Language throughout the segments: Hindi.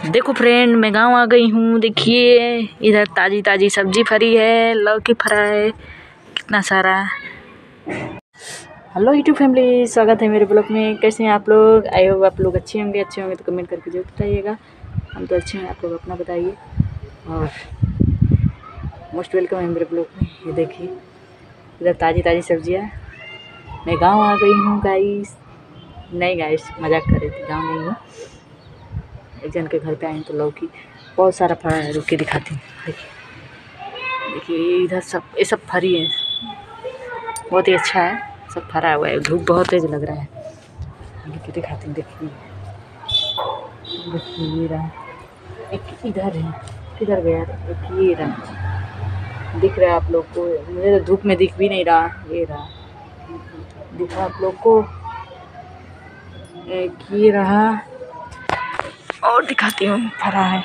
देखो फ्रेंड, मैं गांव आ गई हूँ। देखिए इधर ताजी ताजी सब्जी फरी है, लौकी फरा है कितना सारा। हेलो यूट्यूब फैमिली, स्वागत है मेरे ब्लॉग में। कैसे हैं आप लोग? आई होप आप लोग अच्छे होंगे तो कमेंट करके जरूर बताइएगा। हम तो अच्छे हैं, आप लोग अपना बताइए। और मोस्ट वेलकम है मेरे ब्लॉग में। ये देखिए इधर ताजी ताजी सब्जियाँ। मैं गाँव आ गई हूँ गाइस। नहीं गाइस, मजाक कर रही थी, गाँव नहीं हूँ। एक जन के घर पे आई तो लौकी बहुत सारा फरा है। रुक के दिखाती हूँ। देखिए इधर ये सब फरी है, बहुत ही अच्छा है, सब फरा हुआ है। धूप बहुत तेज लग रहा है। देखिए दिखाती हूँ। देखिए ये रहा, एक इधर है, किधर गया? एक ये रहा, दिख रहा है आप लोग को? मुझे तो धूप में दिख भी नहीं रहा। ये रहा, दिखा आप लोग को? एक ये रहा और दिखाती हूँ, फरा है।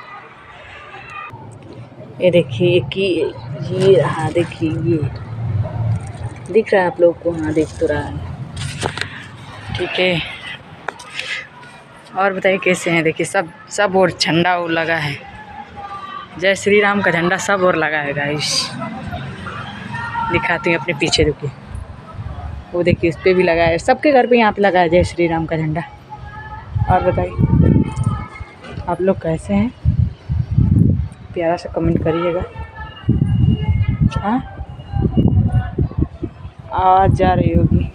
ये देखिए कि ये रहा, देखिए ये दिख रहा है आप लोग को? हाँ दिख तो रहा है, ठीक है। और बताइए कैसे हैं? देखिए सब और झंडा और लगा है, जय श्री राम का झंडा सब और लगा है गाइस। दिखाती हूँ अपने पीछे, रुकिए। वो देखिए उस पर भी लगा है, सबके घर पे यहाँ पे लगा है जय श्री राम का झंडा। और बताइए आप लोग कैसे हैं? प्यारा सा कमेंट करिएगा। हाँ आवाज़ जा रही होगी।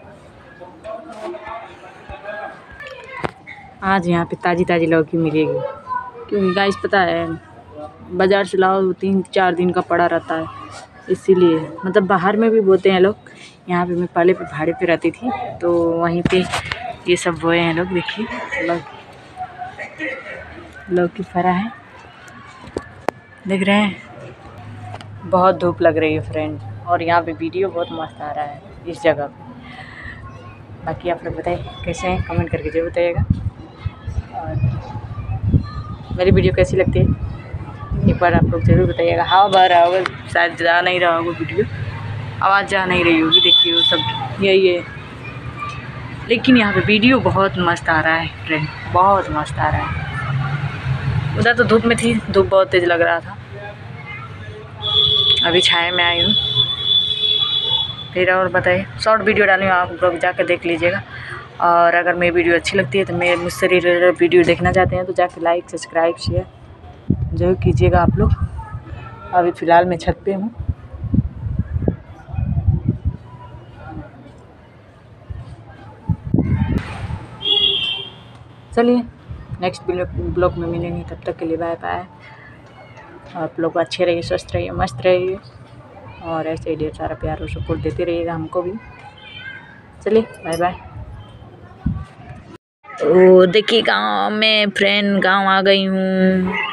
आज यहाँ पे ताज़ी ताज़ी लौकी मिलेगी, क्योंकि गाइस पता है बाज़ार से लाओ 3-4 दिन का पड़ा रहता है, इसीलिए। मतलब बाहर में भी बोते हैं लोग। यहाँ पे मैं पहले पे भाड़े पे रहती थी तो वहीं पे ये सब बोए हैं लोग। देखिए लौकी फरा है, देख रहे हैं? बहुत धूप लग रही है फ्रेंड, और यहाँ पे वीडियो बहुत मस्त आ रहा है इस जगह पे। बाकी आप लोग बताइए कैसे हैं, कमेंट करके जरूर बताइएगा। और मेरी वीडियो कैसी लगती है एक बार आप लोग ज़रूर बताइएगा। हवा बह रहा होगा, शायद जा नहीं रहा होगा वीडियो, आवाज़ जा नहीं रही होगी। देखिए वो सब यही है, लेकिन यहाँ पे वीडियो बहुत मस्त आ रहा है फ्रेंड, बहुत मस्त आ रहा है। उधर तो धूप में थी, धूप बहुत तेज़ लग रहा था, अभी छाए में आई हूँ। फिर और बताइए, शॉर्ट वीडियो डाली हूँ, आप लोग जाकर देख लीजिएगा। और अगर मेरी वीडियो अच्छी लगती है तो मुझसे रिलेटेड वीडियो देखना चाहते हैं तो जाके लाइक सब्सक्राइब शेयर जरूर कीजिएगा आप लोग। अभी फ़िलहाल मैं छत पे हूँ। चलिए नेक्स्ट ब्लॉग में मिलेंगे, तब तक के लिए बाय बाय। आप लोग अच्छे रहिए, स्वस्थ रहिए, मस्त रहिए, और ऐसे ही ढेर सारा प्यार और सपोर्ट देते रहिएगा हमको भी। चलिए बाय बाय। ओ देखिए गाँव में फ्रेंड, गाँव आ गई हूँ।